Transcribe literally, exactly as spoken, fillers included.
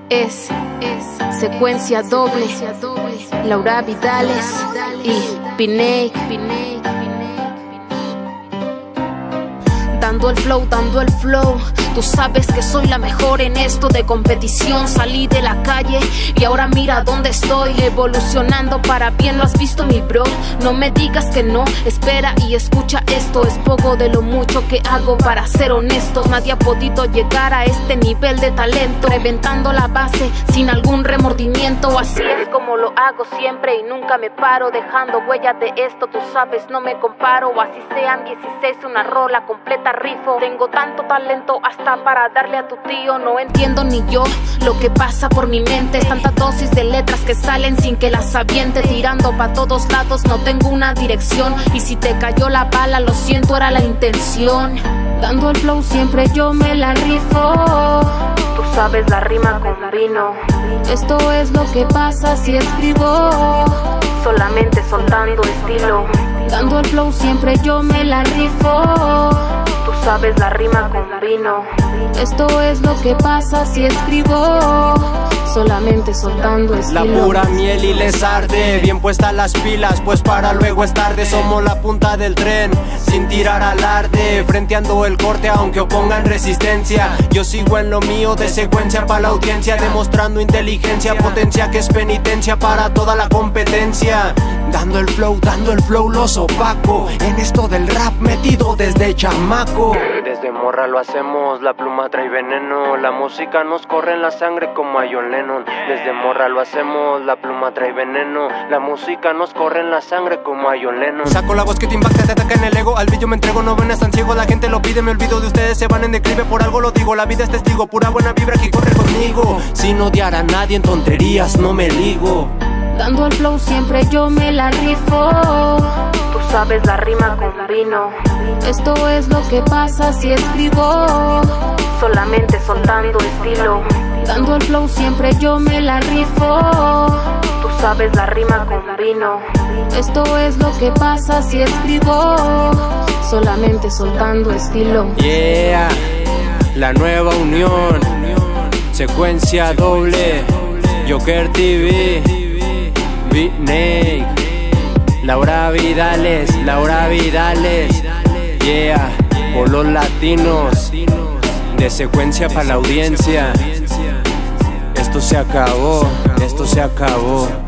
es, es secuencia doble. Laura Vidales y Pinake. Dando el flow, dando el flow. Tú sabes que soy la mejor en esto de competición. Salí de la calle y ahora mira dónde estoy. Evolucionando para bien, lo has visto mi bro. No me digas que no, espera y escucha esto. Es poco de lo mucho que hago, para ser honestos. Nadie ha podido llegar a este nivel de talento, reventando la base sin algún remordimiento. Así es como lo hago siempre y nunca me paro, dejando huella de esto, tú sabes, no me comparo. Así sean dieciséis, una rola completa rifo. Tengo tanto talento hasta para darle a tu tío. No entiendo ni yo lo que pasa por mi mente. Tanta dosis de letras que salen sin que las aviente, tirando pa' todos lados, no tengo una dirección. Y si te cayó la bala, lo siento, era la intención. Dando el flow siempre yo me la rifo. Tú sabes, la rima con vino. Esto es lo que pasa si escribo, solamente soltando estilo. Dando el flow siempre yo me la rifo. Tú sabes, la rima con vino. Esto es lo que pasa si escribo, solamente soltando estilo. La pura miel y les arde, bien puestas las pilas, pues para luego es tarde. Somos la punta del tren, sin tirar alarde, frenteando el corte aunque opongan resistencia. Yo sigo en lo mío, de secuencia para la audiencia, demostrando inteligencia, potencia que es penitencia para toda la competencia. Dando el flow, dando el flow, los opaco, en esto del rap metido desde chamaco. Desde morra lo hacemos, la pluma trae veneno, la música nos corre en la sangre como a John Lennon. Desde morra lo hacemos, la pluma trae veneno, la música nos corre en la sangre como a John Lennon. Saco la voz que te impacta, te ataca en el ego, al brillo me entrego, no ven tan ciego, la gente lo pide, me olvido de ustedes, se van en declive, por algo lo digo, la vida es testigo, pura buena vibra que corre conmigo. Sin odiar a nadie en tonterías no me ligo. Dando el flow siempre yo me la rifo. Tú sabes, la rima con vino. Esto es lo que pasa si escribo, solamente soltando estilo. Dando el flow siempre yo me la rifo. Tú sabes, la rima con vino. Esto es lo que pasa si escribo, solamente soltando estilo. Yeah, la nueva unión, secuencia doble, Joker T V. Pinake, Laura Vidales, Laura Vidales, yeah, por los latinos, de secuencia para la audiencia. Esto se acabó, esto se acabó.